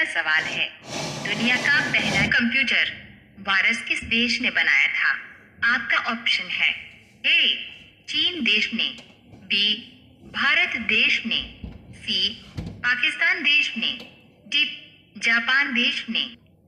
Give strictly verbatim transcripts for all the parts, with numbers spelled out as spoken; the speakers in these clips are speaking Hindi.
सवाल है, दुनिया का पहला कंप्यूटर वायरस किस देश ने बनाया था? आपका ऑप्शन है ए चीन देश ने, बी भारत देश ने, सी पाकिस्तान देश ने, डी जापान देश ने।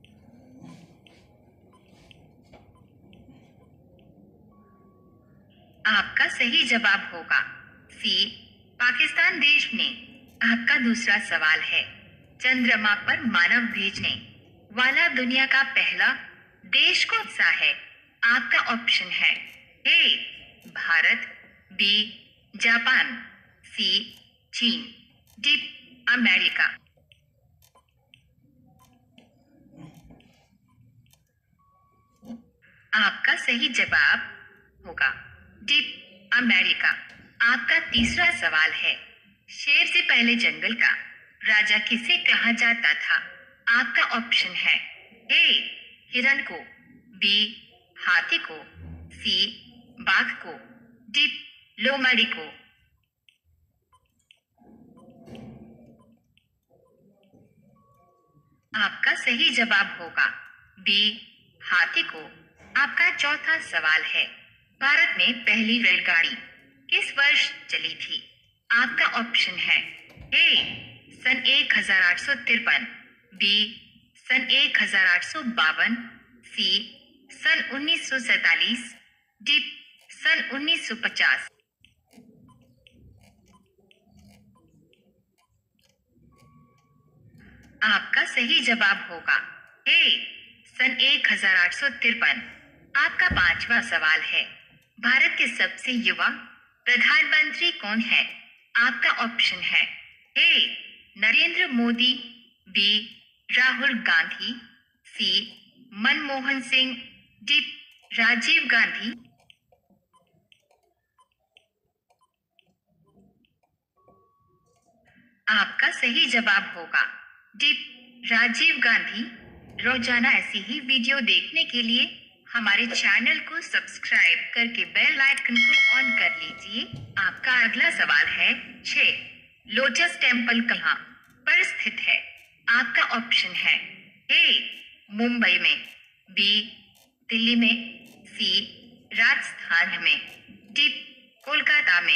आपका सही जवाब होगा सी पाकिस्तान देश ने। आपका दूसरा सवाल है, चंद्रमा पर मानव भेजने वाला दुनिया का पहला देश कौन सा है? आपका ऑप्शन है A Bharat, B Japan, C चीन, डी अमेरिका। आपका सही जवाब होगा डी अमेरिका। आपका तीसरा सवाल है, शेर से पहले जंगल का राजा किसे कहा जाता था? आपका ऑप्शन है ए हिरण को, बी हाथी को, सी बाघ को, डी लोमड़ी को। आपका सही जवाब होगा बी हाथी को। आपका चौथा सवाल है, भारत में पहली रेलगाड़ी किस वर्ष चली थी? आपका ऑप्शन है ए सन एक हजार आठ सौ तिरपन, बी सन एक हजार आठ सौ बावन, सी सन उन्नीस सौ सैतालीस, डी सन उन्नीस सौ पचास। आपका सही जवाब होगा ए सन एक हजार आठ सौ तिरपन। आपका पांचवा सवाल है, भारत के सबसे युवा प्रधानमंत्री कौन है? आपका ऑप्शन है A Narendra Modi, B Rahul Gandhi, C Manmohan Singh, D Rajiv Gandhi. आपका सही जवाब होगा डी राजीव गांधी। रोजाना ऐसी ही वीडियो देखने के लिए हमारे चैनल को सब्सक्राइब करके बेल आइकन को ऑन कर लीजिए। आपका अगला सवाल है छह लोटस टेम्पल कहाँ पर स्थित है? आपका ऑप्शन है ए मुंबई में, बी दिल्ली में, सी राजस्थान में, डी कोलकाता में।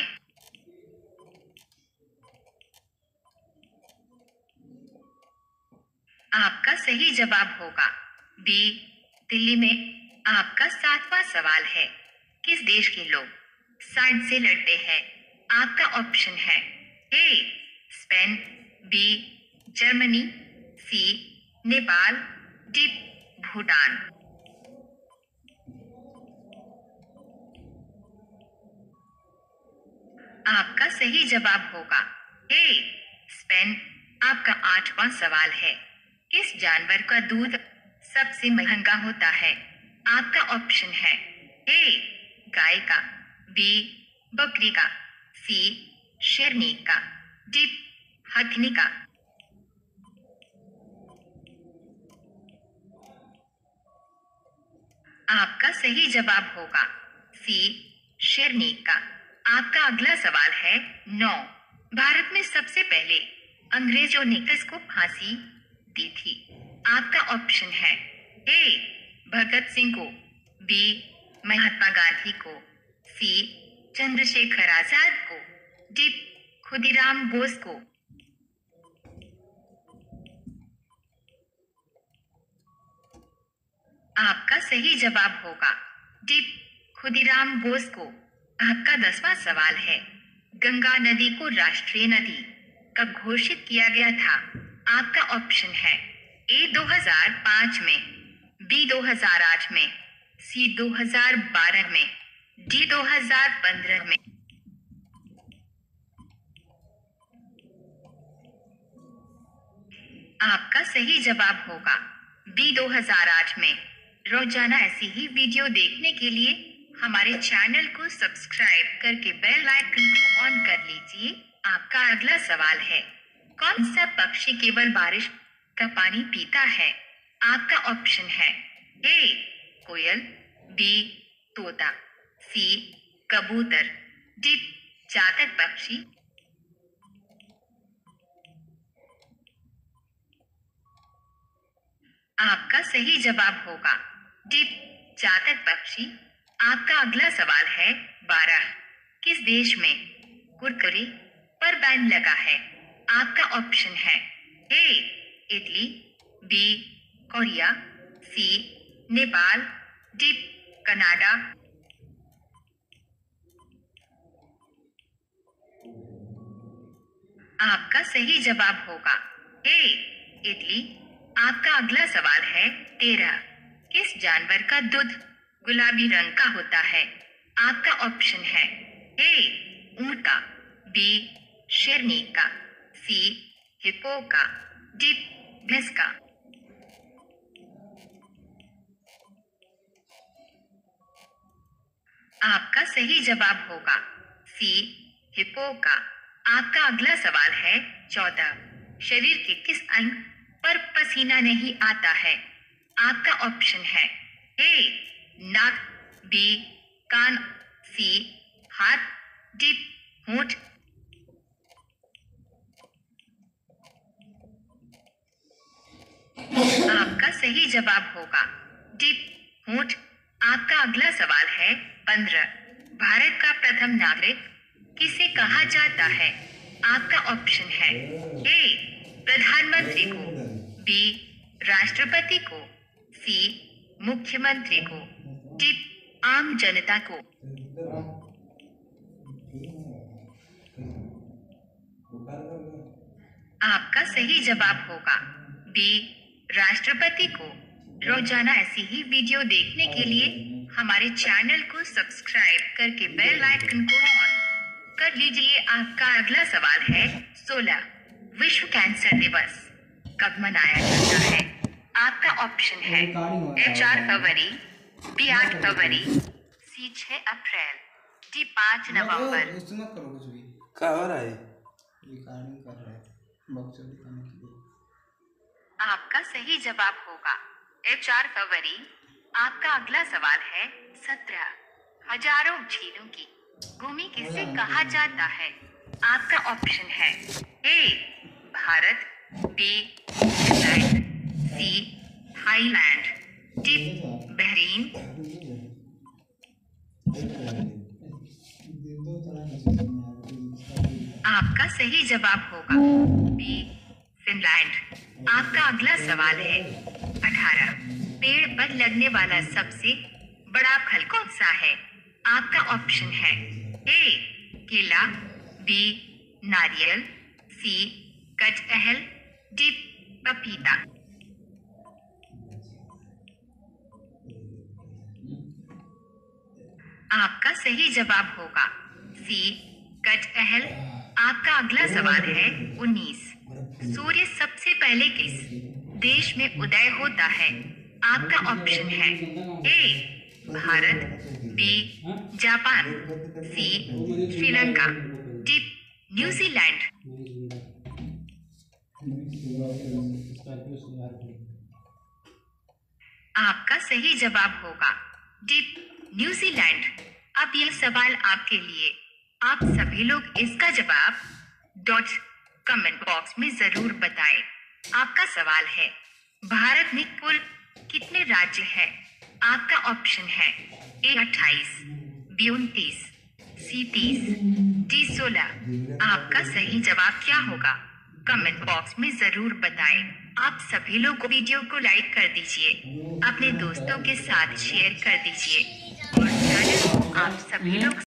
आपका सही जवाब होगा बी दिल्ली में। आपका सातवां सवाल है, किस देश के लोग साइंस से लड़ते हैं? आपका ऑप्शन है A Spain, B Germany, C Nepal, D Bhutan. आपका सही जवाब होगा ए स्पेन। आपका आठवां सवाल है, किस जानवर का दूध सबसे महंगा होता है? आपका ऑप्शन है ए गाय का, बी बकरी का, सी शेरनी का, डी हथनी का। आपका सही जवाब होगा सी शेरनी का। आपका अगला सवाल है नौ भारत में सबसे पहले अंग्रेजों ने किसको फांसी दी थी? आपका ऑप्शन है ए भगत सिंह को, बी महात्मा गांधी को, सी चंद्रशेखर आजाद को, डी खुदीराम बोस को। आपका सही जवाब होगा डी खुदीराम बोस को। आपका दसवां सवाल है, गंगा नदी को राष्ट्रीय नदी कब घोषित किया गया था? आपका ऑप्शन है ए दो हजार पाँच में, बी दो हजार आठ में, सी दो हजार बारह में, डी दो हजार पंद्रह में। आपका सही जवाब होगा बी दो हजार आठ में। रोजाना ऐसी ही वीडियो देखने के लिए हमारे चैनल को सब्सक्राइब करके बेल आइकन को ऑन कर लीजिए। आपका अगला सवाल है, कौन सा पक्षी केवल बारिश का पानी पीता है? आपका ऑप्शन है ए कोयल, बी तोता, सी कबूतर, डी चातक पक्षी। आपका सही जवाब होगा डी चातक पक्षी। आपका अगला सवाल है बारह। किस देश में कुरकुरे पर बैन लगा है? आपका ऑप्शन है A Italy, B Korea, C Nepal, D Canada. आपका सही जवाब होगा ए इटली। आपका अगला सवाल है तेरह। किस जानवर का दूध गुलाबी रंग का होता है? आपका ऑप्शन है ए ऊंट का, बी शेरनी का, सी हिप्पो का, डी भैंस का। आपका सही जवाब होगा सी हिप्पो का। आपका अगला सवाल है चौदह। शरीर के किस अंग पर पसीना नहीं आता है? आपका ऑप्शन है ए नाक, बी कान, सी हाथ, डी होंठ। आपका सही जवाब होगा डी होंठ। आपका अगला सवाल है पंद्रह। भारत का प्रथम नागरिक किसे कहा जाता है? आपका ऑप्शन है ए प्रधानमंत्री को, बी राष्ट्रपति को, सी मुख्यमंत्री को, डी आम जनता को। आपका सही जवाब होगा बी राष्ट्रपति को। रोजाना ऐसी ही वीडियो देखने के लिए हमारे चैनल को सब्सक्राइब करके बेल आइकन को ऑन कर लीजिए। आपका अगला सवाल है सोलह। विश्व कैंसर दिवस कब मनाया जाता है? आपका ऑप्शन है ए चार फरवरी, बी आठ फरवरी, सी छह अप्रैल, डी पाँच नवंबर। क्या हो रहा है? रिकॉर्डिंग कर रहा है बक्सर दिखाने के लिए। आपका सही जवाब होगा ए चार फरवरी। आपका अगला सवाल है सत्रह। हजारों झीलों की भूमि किसे कहा जाता है? आपका ऑप्शन है A Bharat, B England, C Thailand, D Bahrain. आपका सही जवाब होगा बी फिनलैंड। आपका अगला सवाल है अठारह। पेड़ पर लगने वाला सबसे बड़ा फल कौन सा है? आपका ऑप्शन है ए केला, बी नारियल, सी कटहल, डी पपीता। आपका सही जवाब होगा सी कटहल। आपका अगला सवाल है उन्नीस। सूर्य सबसे पहले किस देश में उदय होता है? आपका ऑप्शन है A Bharat, B Japan, C Sri Lanka, D New Zealand. आपका सही जवाब होगा डी न्यूजीलैंड। अब यह सवाल आपके लिए। आप सभी लोग इसका जवाब डॉट कमेंट बॉक्स में जरूर बताएं। आपका सवाल है भारत में कुल कितने राज्य हैं? आपका ऑप्शन है ए अट्ठाईस, बी उनतीस, सी तीस, डी सोलह। आपका सही जवाब क्या होगा? कमेंट बॉक्स में जरूर बताएं। आप सभी लोग वीडियो को लाइक कर दीजिए, अपने दोस्तों के साथ शेयर कर दीजिए और चैनल को आप सभी लोग